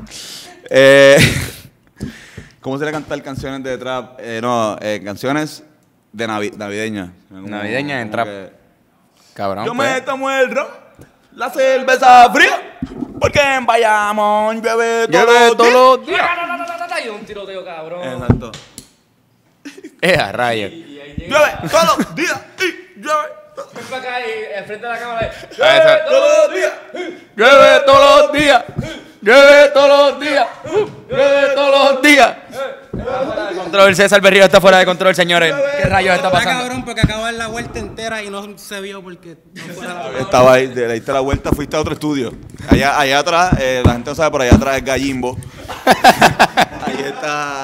¿Cómo sería cantar canciones de trap? Canciones de navideñas. Navideñas en trap. Cabrón. Yo pues. me tomo el ron, la cerveza fría, porque en Bayamón llueve todos los días. Y un tiroteo, cabrón. Exacto. A rayos. Y ahí llega. Llueve todos los días y llueve. Ven para acá y enfrente de la cámara. Esa- Todos los días. Llueve todos los días. Llueve todos los días. Llueve todos los días. Control, César Berrío está fuera de control, señores. ¿Qué rayos está Está pasando? cabrón porque acabo de dar la vuelta entera y no se vio porque no fuera la Estaba ahí, le diste la vuelta, fuiste a otro estudio. Allá atrás, la gente no sabe, por allá atrás es Gallimbo. Ahí está.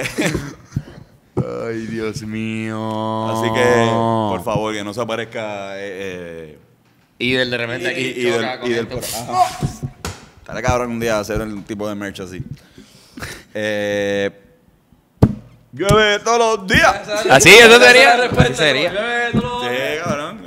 Ay, Dios mío. Así que, por favor, que no se aparezca. Y del de repente aquí. y del, choca con y del esto. Ajá. Estaré cabrón un día a hacer un tipo de merch así. Llueve todos los días. Así, eso sería. Esa respuesta, Así sería. llueve todos los Sí, días. cabrón.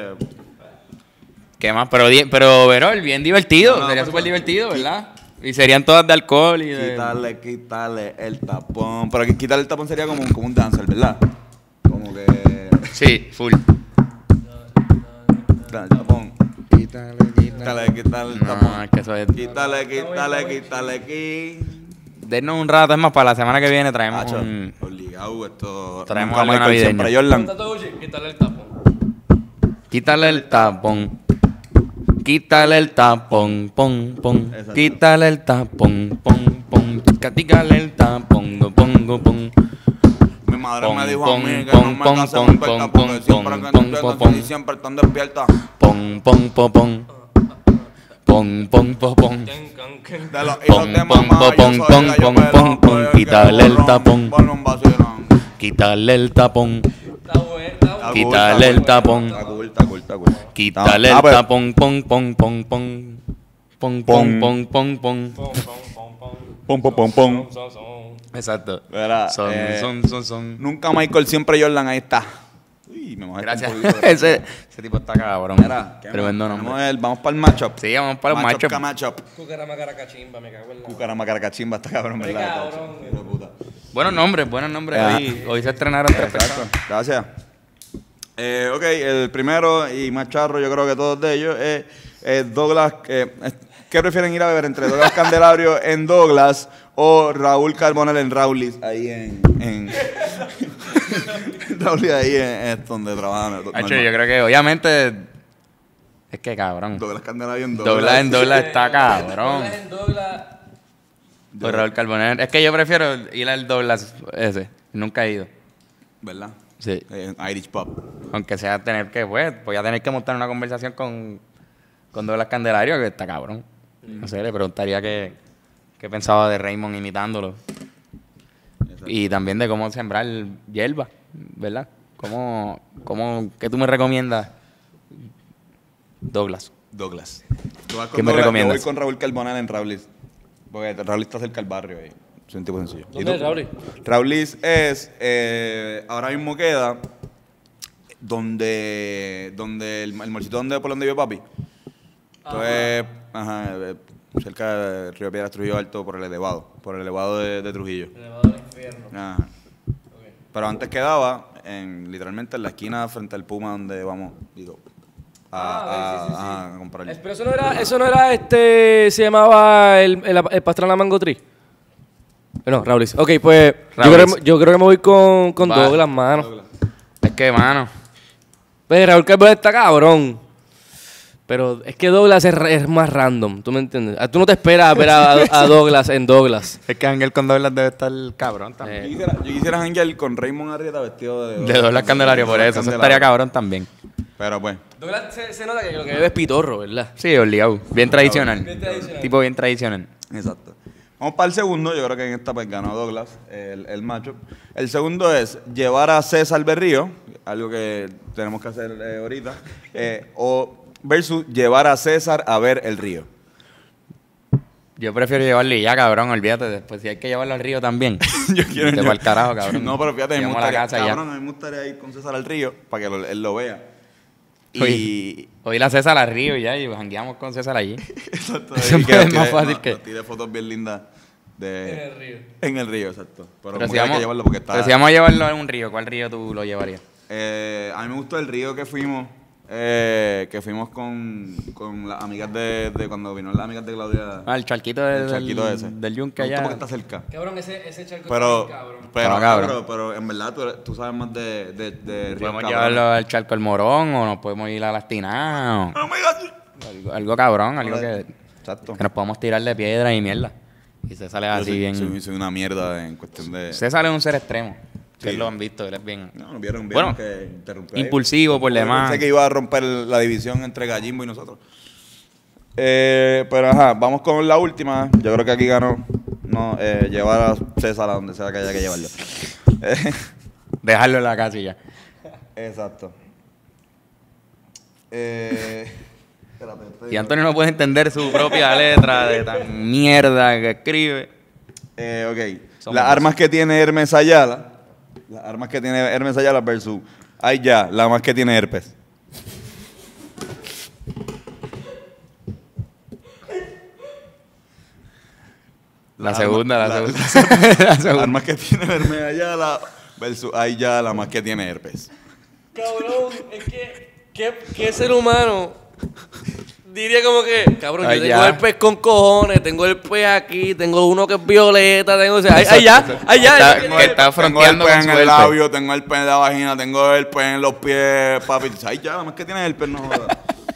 ¿Qué más? Pero Verol, bien divertido. No, Sería por súper favor. divertido, ¿verdad? Y serían todas de alcohol y de... Quítale el tapón. Pero quitarle el tapón sería como un dancer, ¿verdad? Como que. Sí, full. Quítale el tapón. Quítale el No, tapón. es que eso es... Quítale aquí. Denos un rato, es más, para la semana que viene traemos Macho, un... obligado esto. Traemos Nunca algo Michael, navideño. siempre Jordan. Tanto Gucci, quítale el tapón. Quítale el tapón. Quítale el tapón, pon, pon. Exacto. Quítale el tapón, pon, pon. Quítale el tapón, pon, pon. Mi madre Pon, me dijo pon, a mí que pon, no me pon, case pon, un perca pon, porque siempre pon, que pon, despiertas pon, y siempre están despiertas. Pon, pon, pon, pon. Pon, pon, pon, pon. De los hijos Pon, de pon, mamá, yo pon, soy pon, el gallo pon, pelón, pon, pon. pues, el que Quítale el ron, tapón. ponle un vacilón. Quítale el tapón. Está bueno, está bueno. Quítale el tapón. Está cool, está cool, está cool. Quítale Ah, el pues, tapón, pon, pon, pon, pon. Pon, pon, pon, pon, pon. Pom, pom, pom, pom. Exacto. Verá, Son. Nunca Michael, siempre Jordan, ahí está. Uy, me mojé Gracias. un poquito de- ese tipo está cabrón. Verá, ¿qué Tremendo más? nombre. Vamos para el matchup. Sí, vamos para los machos. Matchup. Cucarama caracachimba, me cago en la... Cucarama caracachimba, está cabrón, Qué ¿verdad? cabrón, Hijo de puta. Buenos nombres. Ah. Hoy se estrenaron 3 Exacto, personas. gracias. Ok, el primero y más charro, yo creo que todos de ellos, es Douglas. ¿Qué prefieren ir a beber entre Douglas Candelario en Douglas o Raúl Carbonell en Raulis? Ahí en Raulis ahí es donde trabajan. Hacho, yo creo que obviamente es que cabrón. Douglas Candelario en Douglas. Douglas en Douglas está cabrón. Douglas en Douglas. Por Raúl Carbonell. Es que yo prefiero ir al Douglas ese. Nunca he ido. ¿Verdad? Sí. Irish Pub. Aunque sea tener que, pues, voy a tener que montar una conversación con Douglas Candelario, que está cabrón. No sé, le preguntaría qué pensaba de Raymond imitándolo. Y también de cómo sembrar hierba, ¿verdad? ¿Qué tú me recomiendas, Douglas? Douglas. Tú vas con ¿Qué me Douglas, recomiendas? Yo voy con Raúl Carbonell en Raulis. Porque Raulis está cerca del barrio ahí. Es un tipo sencillo. ¿Y ¿Dónde tú? es Raulis? Raulis es, ahora mismo queda donde el morcito por donde vive papi. Entonces, ajá, cerca de Río Piedras, Trujillo Alto, por el elevado de Trujillo. Elevado al infierno. Ajá. Pero antes quedaba literalmente en la esquina frente al Puma donde vamos, digo, a comprar. Pero eso no era se llamaba el Pastrana Mango Tree. No, Raulis. Ok, pues yo creo que me voy con Douglas, mano. Es que, mano, Pues Raúl Calvo está cabrón. Pero es que Douglas es más random, ¿tú me entiendes? Tú no te esperas ver a Douglas en Douglas. es que Ángel con Douglas debe estar cabrón también. Yo quisiera janguear con Raymond Arrieta vestido De Douglas Candelario, por eso. Eso estaría cabrón también. Pero pues, Douglas se nota que lo que bebe es pitorro, ¿verdad? Sí, obligado. Bien tradicional. Bien tradicional. Tipo bien tradicional. exacto. Vamos para el segundo. Yo creo que en esta pues ganó Douglas, el macho. El segundo es llevar a César Berrío, algo que tenemos que hacer ahorita, o versus llevar a César a ver el río. Yo prefiero llevarlo y ya, cabrón, olvídate. Después, si hay que llevarlo al río también. Yo quiero Te va al carajo, cabrón. No, pero fíjate, Llegamos a la casa cabrón, ya. a mí me gustaría ir con César al río para que él lo vea. Hoy la César al río y ya, y jangueamos con César allí. Exacto. Eso y es nos más tire- fácil nos que... tire fotos bien lindas de... En el río. En el río, exacto. Pero Pero como si que hay vamos, que llevarlo porque está... pero si vamos a llevarlo a un río, ¿cuál río tú lo llevarías? A mí me gustó el río que fuimos con las amigas de cuando vino las amigas de Claudia. El charquito el charquito ese. del Yunque Me gustó allá. porque está cerca. Cabrón, ese charco Pero, está bien cabrón. pero, cabrón. pero en verdad tú sabes más de ríos ¿Podemos cabrones. llevarlo al Charco El Morón o nos podemos ir a Las Tinajas? Oh my God. Algo cabrón, algo que Exacto. nos podemos tirar de piedra y mierda. Y se sale Yo así bien... soy una mierda en cuestión de... César es un ser extremo. Sí. Ustedes lo han visto, él es bien... No, vieron Bueno, que interrumpió ahí. impulsivo por demás. Pensé que iba a romper la división entre Gallimbo y nosotros. Pero ajá, vamos con la última. Yo creo que aquí ganó llevar a César a donde sea que haya que llevarlo. Dejarlo en la casa y ya. Exacto. Y Antonio no puede entender su propia letra de tan mierda que escribe. Ok. Somos Las dos. armas que tiene Hermes Ayala. Las armas que tiene Hermes Ayala versus... Ay ya, la más que tiene herpes. La segunda. La Las segunda. armas que tiene Hermes Ayala versus ay ya, la más que tiene herpes. Cabrón, es que ¿qué ser humano diría como que, cabrón, Ay, yo tengo ya. el pez con cojones, tengo el pez aquí, tengo uno que es violeta, tengo, o sea, ay ya. Está- Tengo que el- está Tengo el fronteando pez con en su el herpes. labio, tengo el pez en la vagina, tengo el pez en los pies, papi. Ay ya, la más que tiene herpes, no jodas.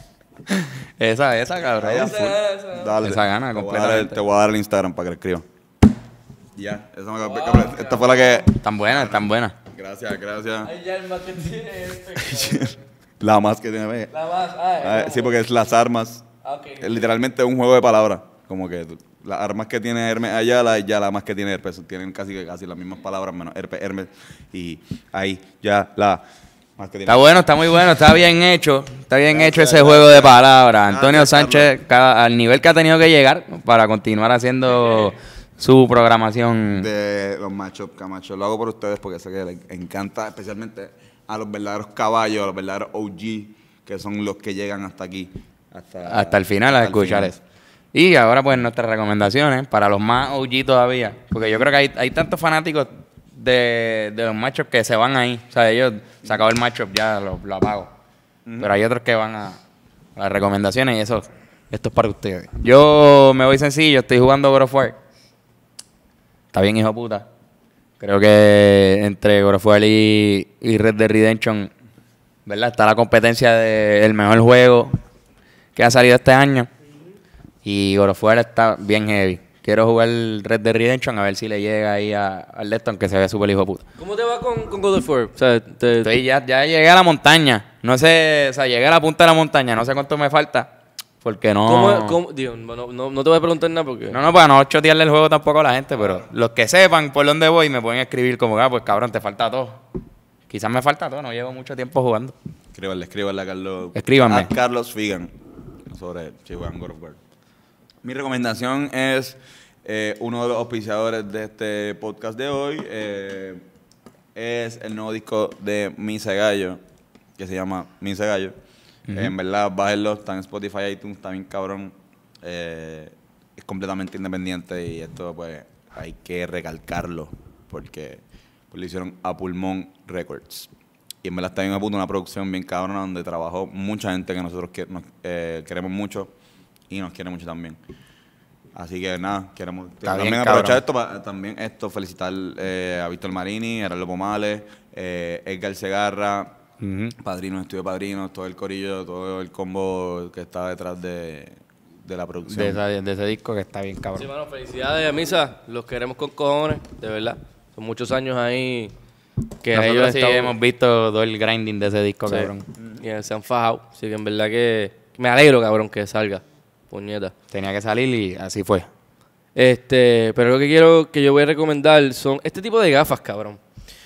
Esa, cabrón. Esa. Dale. Esa gana te voy a dar completamente. te voy a dar el Instagram para que lo escriba. Ya, esta fue la que... Tan buena, tan buena. Gracias. Ay ya, el más que tiene el pez, cabrón. La más que tiene... La más, Sí, porque es las armas. ok. Es literalmente un juego de palabras. Como que las armas que tiene Hermes Ayala y ya la más que tiene herpes. Tienen casi las mismas palabras, menos herpes, Hermes. Y ahí ya la más que tiene. Está bueno, está muy bueno, está bien hecho. Está bien Gracias, hecho ese gracias. juego de palabras. Antonio Gracias, Sánchez, al nivel que ha tenido que llegar para continuar haciendo su programación. De los matchups, Camacho. Lo hago por ustedes porque sé que les encanta, especialmente a los verdaderos caballos, a los verdaderos OG, que son los que llegan hasta aquí. Hasta el final a hasta el escuchar final. eso. Y ahora pues nuestras recomendaciones para los más OG todavía. Porque yo creo que hay tantos fanáticos de los matchups que se van ahí. O sea, ellos se acabó el matchup, ya lo apago. Pero hay otros que van a las recomendaciones y esto es para ustedes. Yo me voy sencillo, estoy jugando God of War. Está bien, hijo de puta. Creo que entre God of War y Red Dead Redemption, ¿verdad? Está la competencia del mejor juego que ha salido este año. Y God of War está bien heavy. Quiero jugar Red Dead Redemption a ver si le llega ahí al Leston, que se ve súper hijo de puta. ¿Cómo te va con God of War? O sea, Estoy ya llegué a la montaña. No sé, o sea, llegué a la punta de la montaña. No sé cuánto me falta. Porque no... Digo, no te voy a preguntar nada porque... No, para no chotearle el juego tampoco a la gente, pero los que sepan por dónde voy me pueden escribir como, pues cabrón, te falta todo. Quizás me falta todo, no llevo mucho tiempo jugando. Escríbanle a Carlos. Escríbanme. A Carlos Figan sobre Chihuahua God of War. Mi recomendación es uno de los auspiciadores de este podcast de hoy. Es el nuevo disco de Misa Gallo, que se llama Misa Gallo. En verdad, bájenlo. Está en Spotify, iTunes, está bien cabrón. Es completamente independiente y esto, pues, hay que recalcarlo porque pues, lo hicieron a Pulmón Records. Y en verdad está bien a punto una producción bien cabrona donde trabajó mucha gente que nosotros queremos mucho y nos quiere mucho también. Así que nada, queremos Está también bien, aprovechar cabrón. esto, felicitar a Víctor Marini, a Gerardo Pomales, Edgar Segarra, Padrinos, Estudio Padrinos, todo el corillo, todo el combo que está detrás de la producción. De ese disco que está bien cabrón. Sí, mano, felicidades a Misa. Los queremos con cojones, de verdad. Son muchos años ahí que Nosotros ellos sí están- hemos visto todo el grinding de ese disco, Sí. cabrón. Y se han fajado. Así que en verdad que me alegro, cabrón, que salga. Puñeta. Tenía que salir y así fue. Pero lo que quiero que yo voy a recomendar son este tipo de gafas, cabrón.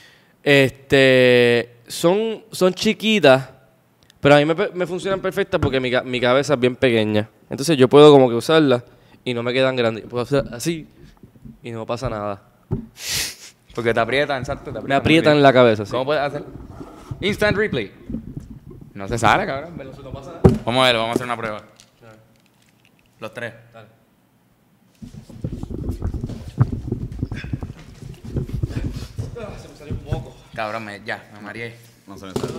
Son chiquitas, pero a mí me funcionan perfectas porque mi cabeza es bien pequeña. Entonces yo puedo como que usarlas y no me quedan grandes. Puedo hacer así y no pasa nada. Porque te aprietan, exacto. Me aprietan la cabeza, sí. ¿Cómo puedes hacer? Instant replay. No se sale, cabrón. No pasa nada. Vamos a ver, vamos a hacer una prueba. Los tres. Se me salió un moco. Cabrón, me mareé. No se me sale.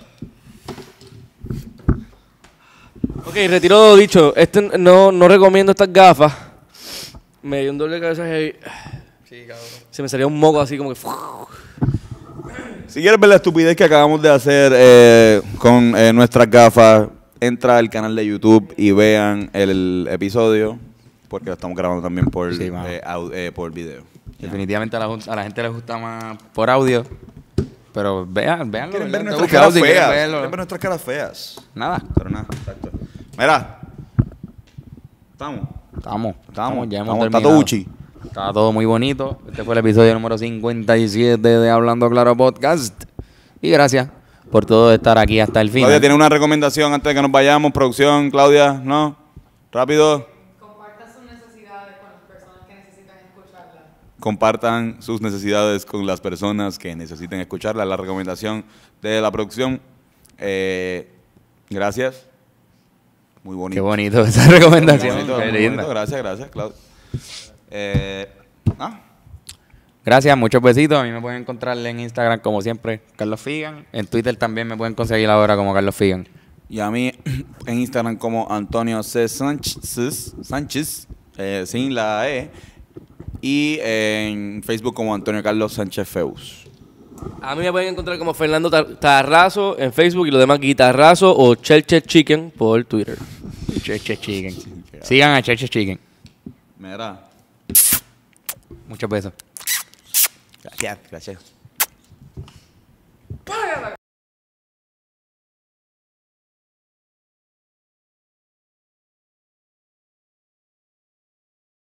Ok, retiro lo dicho. No recomiendo estas gafas. Me dio un doble de cabeza heavy. Sí, cabrón. Se me salía un moco así como que... Si quieres ver la estupidez que acabamos de hacer con nuestras gafas, entra al canal de YouTube y vean el episodio, porque lo estamos grabando también por, Sí, mano. por video. Definitivamente a la gente le gusta más por audio. Pero veanlo. ¿Quieren ver ¿verdad? nuestras Búsquenlo caras si quieren feas? verlo. ¿Quieren ver nuestras caras feas? Nada. Pero nada, exacto. Mira. Estamos. Estamos, ya hemos Está terminado. todo uchi. Estaba todo muy bonito. Este fue el episodio número 57 de Hablando Claro Podcast. Y gracias por todo estar aquí hasta el final. Claudia, ¿tiene una recomendación antes de que nos vayamos? Producción, Claudia, ¿no? Rápido. Comparta sus necesidades con las personas que necesitan escucharla. Compartan sus necesidades con las personas que necesiten escucharla. La recomendación de la producción. Gracias. Muy bonito. Qué bonito esa recomendación. Muy bonito, Qué muy linda. bonito. Gracias, Claudia. Gracias, muchos besitos. A mí me pueden encontrar en Instagram como siempre, Carlos Figan. En Twitter también me pueden conseguir ahora como Carlos Figan. Y a mí en Instagram como Antonio C. Sánchez, sin la E. Y en Facebook como Antonio Carlos Sánchez Feus. A mí me pueden encontrar como Fernando Tarrazo en Facebook y lo demás Guitarrazo o Chelche Chicken por Twitter. Cheche Chicken. Sigan a Cheche Chicken. Mira. Muchos besos. Gracias.